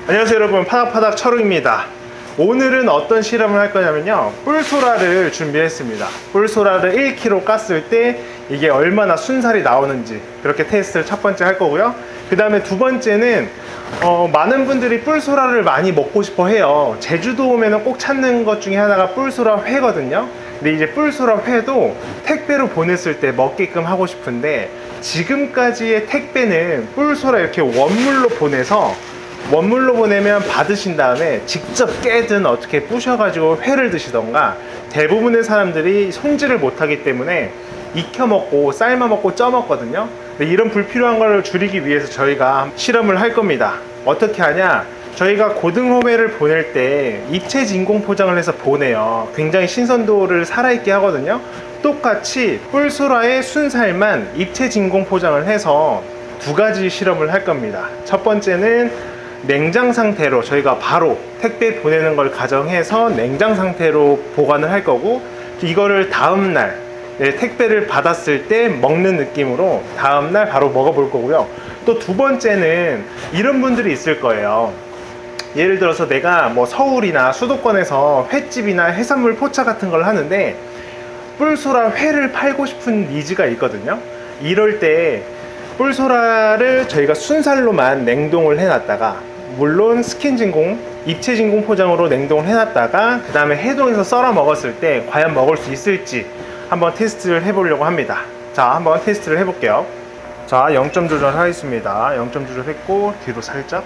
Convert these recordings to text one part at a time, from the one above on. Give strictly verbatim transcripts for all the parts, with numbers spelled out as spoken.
안녕하세요 여러분, 파닥파닥 철우입니다. 오늘은 어떤 실험을 할 거냐면요, 뿔소라를 준비했습니다. 뿔소라를 일 킬로그램 깠을 때 이게 얼마나 순살이 나오는지 그렇게 테스트를 첫 번째 할 거고요. 그 다음에 두 번째는 어, 많은 분들이 뿔소라를 많이 먹고 싶어 해요. 제주도 오면 꼭 찾는 것 중에 하나가 뿔소라 회거든요. 근데 이제 뿔소라 회도 택배로 보냈을 때 먹게끔 하고 싶은데, 지금까지의 택배는 뿔소라 이렇게 원물로 보내서 원물로 보내면 받으신 다음에 직접 깨든 어떻게 부셔가지고 회를 드시던가, 대부분의 사람들이 손질을 못하기 때문에 익혀 먹고 삶아 먹고 쪄 먹거든요. 근데 이런 불필요한 걸 줄이기 위해서 저희가 실험을 할 겁니다. 어떻게 하냐, 저희가 고등어회를 보낼 때 입체 진공 포장을 해서 보내요. 굉장히 신선도를 살아있게 하거든요. 똑같이 뿔소라의 순살만 입체 진공 포장을 해서 두 가지 실험을 할 겁니다. 첫 번째는 냉장 상태로, 저희가 바로 택배 보내는 걸 가정해서 냉장 상태로 보관을 할 거고, 이거를 다음날 택배를 받았을 때 먹는 느낌으로 다음날 바로 먹어볼 거고요. 또 두 번째는 이런 분들이 있을 거예요. 예를 들어서 내가 뭐 서울이나 수도권에서 횟집이나 해산물 포차 같은 걸 하는데 뿔소라 회를 팔고 싶은 니즈가 있거든요. 이럴 때 뿔소라를 저희가 순살로만 냉동을 해놨다가, 물론 스킨 진공, 입체 진공 포장으로 냉동을 해놨다가 그 다음에 해동해서 썰어 먹었을 때 과연 먹을 수 있을지 한번 테스트를 해보려고 합니다. 자, 한번 테스트를 해볼게요. 자, 영 점 조절하겠습니다. 영 점 조절했고 뒤로 살짝.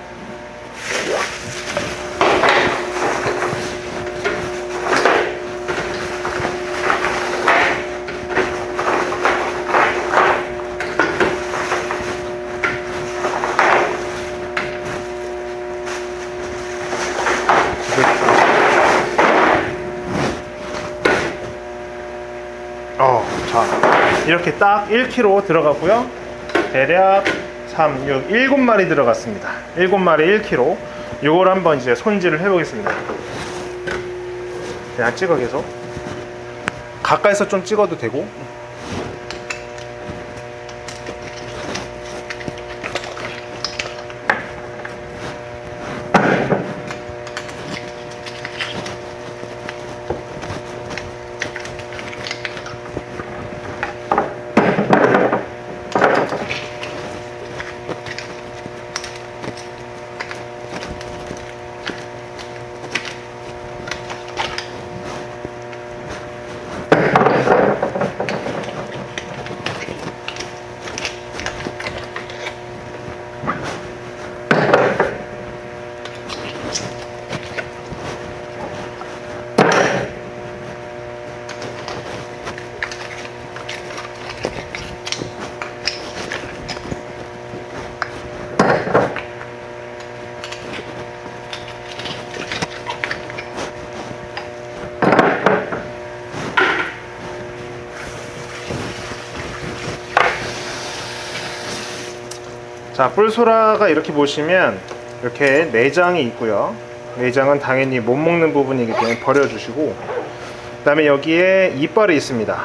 어, 자, 이렇게 딱 일 킬로그램 들어가고요. 대략 삼, 육, 일곱 마리 들어갔습니다. 일곱 마리 일 킬로그램. 요걸 한번 이제 손질을 해보겠습니다. 그냥 찍어 계속. 가까이서 좀 찍어도 되고. 자, 뿔소라가 이렇게 보시면 이렇게 내장이 있고요. 내장은 당연히 못 먹는 부분이기 때문에 버려주시고, 그 다음에 여기에 이빨이 있습니다.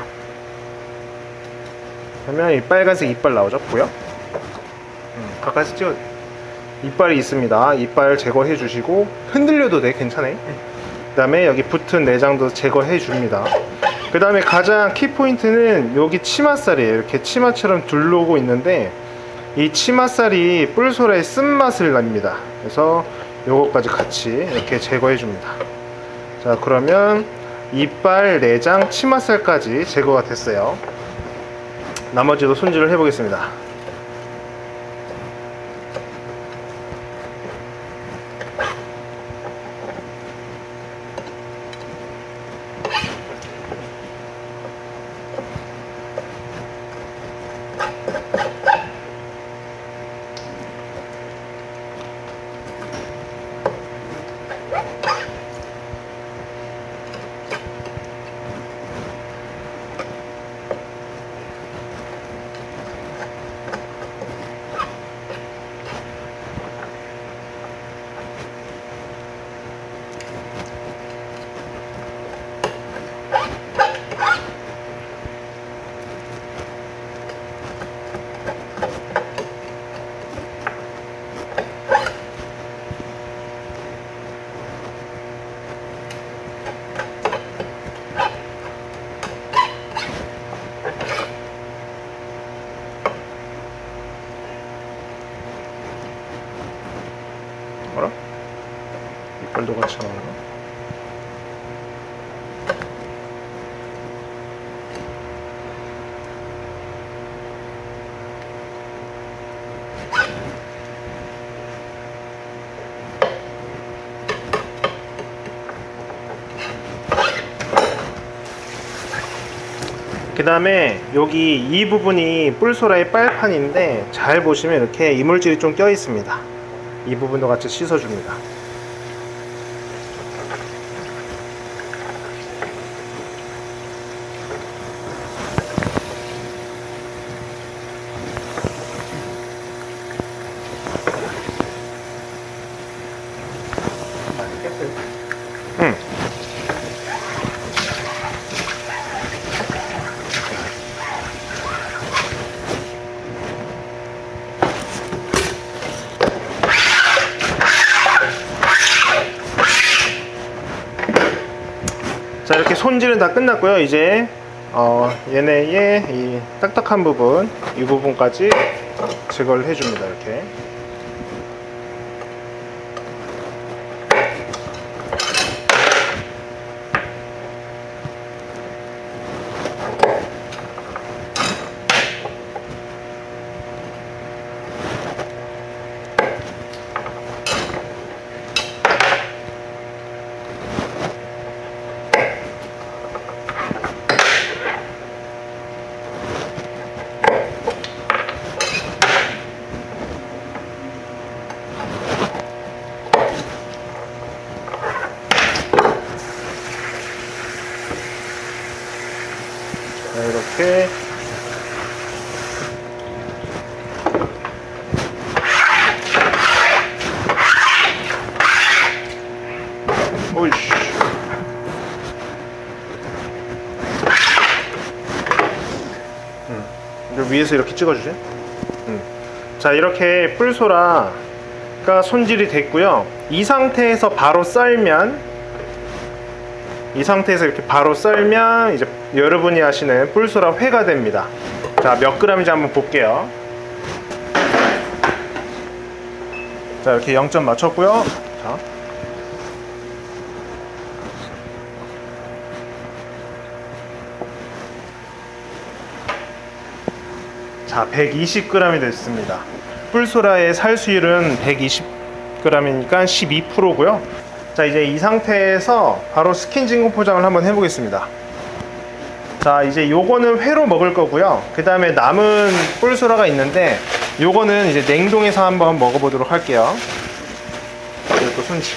그러면 이 빨간색 이빨 나오죠? 보여? 음, 가까이서 찍어. 이빨이 있습니다. 이빨 제거해 주시고, 흔들려도 돼, 괜찮아요. 그 다음에 여기 붙은 내장도 제거해 줍니다. 그 다음에 가장 키포인트는 여기 치맛살이에요. 이렇게 치마처럼 둘러오고 있는데, 이 치맛살이 뿔소라의 쓴맛을 납니다. 그래서 요것까지 같이 이렇게 제거해 줍니다. 자, 그러면 이빨, 내장, 치맛살까지 제거가 됐어요. 나머지도 손질을 해 보겠습니다. 어라? 이빨도 같이 나오나? 그 다음에 여기 이 부분이 뿔소라의 빨판인데 잘 보시면 이렇게 이물질이 좀 껴 있습니다. 이 부분도 같이 씻어줍니다. 응. 자, 이렇게 손질은 다 끝났고요. 이제 어, 얘네의 이 딱딱한 부분, 이 부분까지 제거를 해줍니다. 이렇게. 이렇게 오이씨. 음. 이제 위에서 이렇게 찍어주지. 음. 자, 이렇게 뿔소라가 손질이 됐고요. 이 상태에서 바로 썰면 이 상태에서 이렇게 바로 썰면 이제 여러분이 하시는 뿔소라 회가 됩니다. 자, 몇 그램인지 한번 볼게요. 자, 이렇게 영 점 맞췄고요. 자, 자 백이십 그램이 됐습니다. 뿔소라의 살수율은 백이십 그램이니까 십이 퍼센트고요. 자, 이제 이 상태에서 바로 스킨 진공 포장을 한번 해보겠습니다. 자, 이제 요거는 회로 먹을 거고요. 그 다음에 남은 뿔소라가 있는데 요거는 이제 냉동해서 한번 먹어보도록 할게요. 이것도 손질.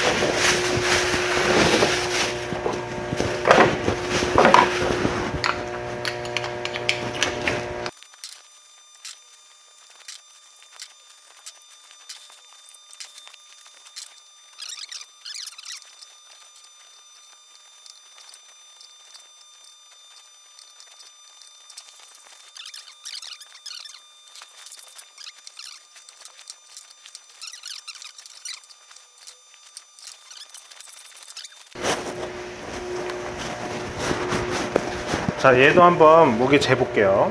자, 얘도 한번 무게 재볼게요.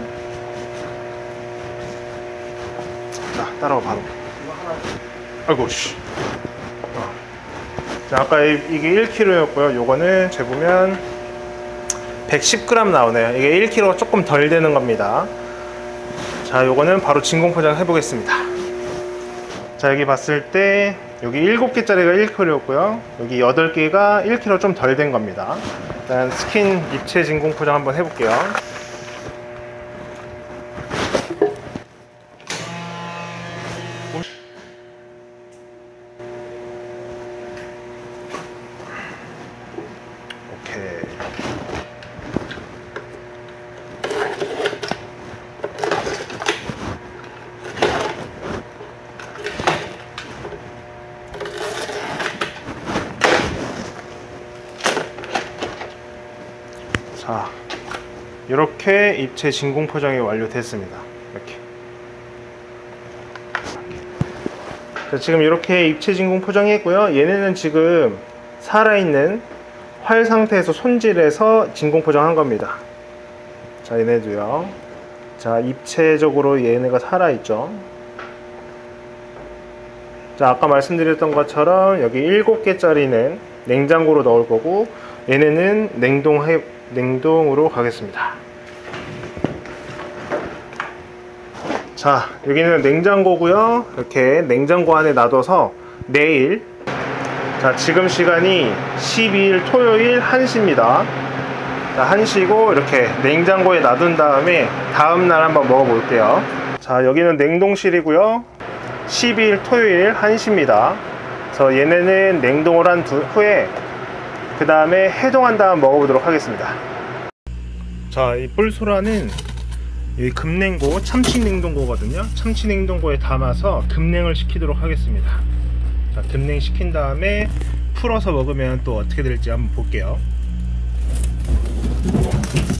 자, 따라와 바로. 아이고 씨. 어. 자, 아까 이게 일 킬로그램이었고요. 요거는 재보면 백십 그램 나오네요. 이게 일 킬로그램가 조금 덜 되는 겁니다. 자, 요거는 바로 진공 포장 해보겠습니다. 자, 여기 봤을 때 여기 일곱 개짜리가 일 킬로그램이었고요. 여기 여덟 개가 일 킬로그램 좀 덜 된 겁니다. 일단 스킨 입체 진공 포장 한번 해볼게요. 오케이. 자, 이렇게 입체 진공 포장이 완료됐습니다. 이렇게. 자, 지금 이렇게 입체 진공 포장했고요. 얘네는 지금 살아있는 활 상태에서 손질해서 진공 포장한 겁니다. 자, 얘네도요. 자, 입체적으로 얘네가 살아있죠. 자, 아까 말씀드렸던 것처럼 여기 일곱 개짜리는 냉장고로 넣을 거고, 얘네는 냉동해, 냉동으로 가겠습니다. 자, 여기는 냉장고고요. 이렇게 냉장고 안에 놔둬서 내일, 자, 지금 시간이 십이일 토요일 한 시입니다. 자, 한 시고 이렇게 냉장고에 놔둔 다음에 다음날 한번 먹어볼게요. 자, 여기는 냉동실이고요. 십이일 토요일 한 시입니다. 그래서 얘네는 냉동을 한 두, 후에 그 다음에 해동한 다음 먹어보도록 하겠습니다. 자, 이 뿔소라는 이 급냉고, 참치 냉동고거든요. 참치 냉동고에 담아서 급냉을 시키도록 하겠습니다. 자, 급냉 시킨 다음에 풀어서 먹으면 또 어떻게 될지 한번 볼게요.